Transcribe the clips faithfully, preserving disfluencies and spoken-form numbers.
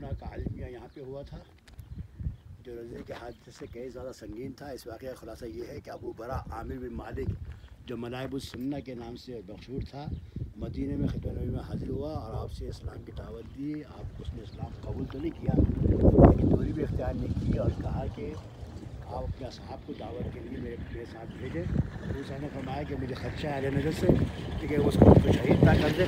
मौना का आलमिया यहाँ पे हुआ था, जो रज़े के हादसे से कई ज़्यादा संगीन था। इस वाक़े का खुलासा ये है कि अबू बरा आमिर बिन मालिक, जो मलाइबुस सुन्ना के नाम से मशहूर था, मदीने में खितबा नबी में हाजिर हुआ और आपसे इस्लाम की दावत दी। आप उसने इस्लाम कबूल तो नहीं किया, लेकिन दूरी भी इख्तियार नहीं की और कहा कि आप अपने असहाब को दावत के लिए मेरे मेरे साथ भेजें। तो उसने फरमाया कि मुझे खदशा है नजर से कि उसको उसको शहीद ना कर दे।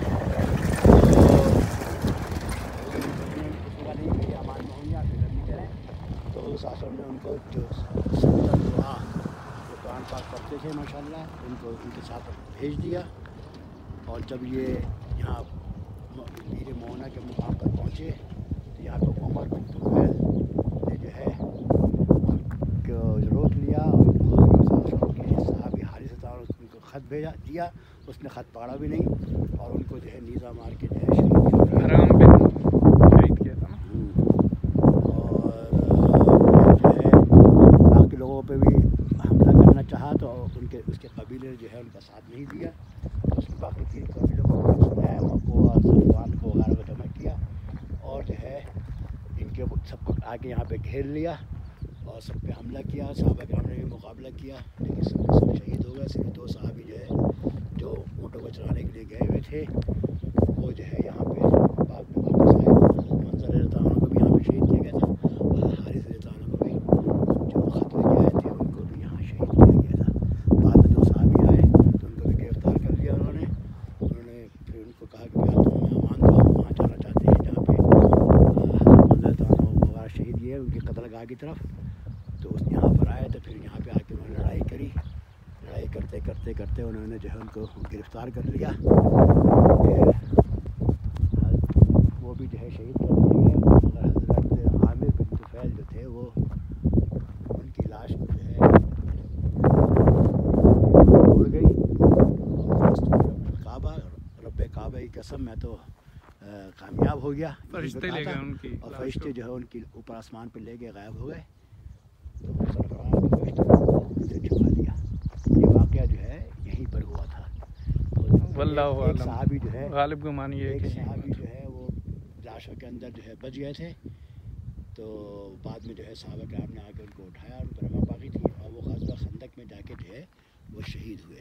तो उस आसम ने उनको जो सत्तर दुआ जो कुरान पाक पढ़ते थे माशाल्लाह, उनको उनके साथ भेज दिया। और जब ये यहाँ मीर मौना के मुकाम पर पहुँचे तो यहाँ पर उमर बिन तुफैल ने जो है उनको रोक लिया और के साहबी हारिस उनको ख़त भेजा दिया। उसने ख़त पढ़ा भी नहीं और उनको जो है नीज़ा मार के जो है शहीद किया था। लोगों पे भी हमला करना चाहा तो उनके उसके कबीले जो है उनका साथ नहीं दिया। तो उसने बाकी तीन कबीलों को को और सलमान को वगैरह को जमा किया और जो है इनके सबको आके यहाँ पे घेर लिया और सब पे हमला किया। सहाबा के हमने भी मुकाबला किया, लेकिन सब के सब शहीद हो गए। सिर्फ दो साहबी जो है जो ऊँटों को चलाने के लिए गए हुए थे, वो जो है यहाँ पे बाद में वापस आए। मंजर रज़ियल्लाहु अन्हु को भी यहाँ पे शहीद किया गया था और हारिस रज़ियल्लाहु अन्हु को भी जो ख़त लेके आए थे उनको भी यहाँ शहीद किया गया था। बाद में दो साहबी आए तो उनको भी गिरफ़्तार कर लिया उन्होंने। उन्होंने फिर उनको कहा कि भैया तुम अमान दो, हम वहाँ जाना चाहते हैं जहाँ पे मंजर वगैरह शहीद किए उनकी कत्लगाह की तरफ। तो उस यहाँ पर आए तो फिर यहाँ पे आके उन्होंने लड़ाई करी। लड़ाई करते करते करते उन्होंने जो है उनको गिरफ़्तार कर लिया। फिर वो भी जो है शहीद कर दिए गए। मगर हज़रत आमिर बिन तुफैल जो थे वो उनकी लाश को जो है उड़ गई। काबा रब्बे काबा की कसम, मैं तो आ, कामयाब हो गया। फरिश्ते ले गए उनकी और फरिश्ते जो है उनकी ऊपर आसमान पर ले गए, गायब हो गए। तो फरिश्ते छुपा दिया। ये वाक़या जो है यहीं पर हुआ था। वल्लाहु एक आलम। सहाबी जो है गालिब को मानिए एक कि सहाबी जो है वो लाशों के अंदर जो है बच गए थे। तो बाद में जो है सहाबा किराम ने आके उनको उठाया, उन पर रमा बाकी थी और वो ग़ज़वा खंदक में जाके जो है वो शहीद हुए।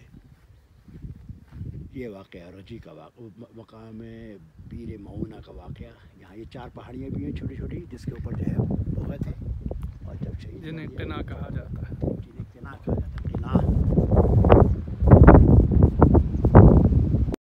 ये वाक़या रजी का वाक़या, मकाम पीर मऊना का वाक़या। यहाँ ये चार पहाड़ियाँ भी हैं छोटी छोटी, जिसके ऊपर जो है वो गए थे और जब शहीद जिन्हें किना कहा जाता है। जिन्हें किना कहा जाता है।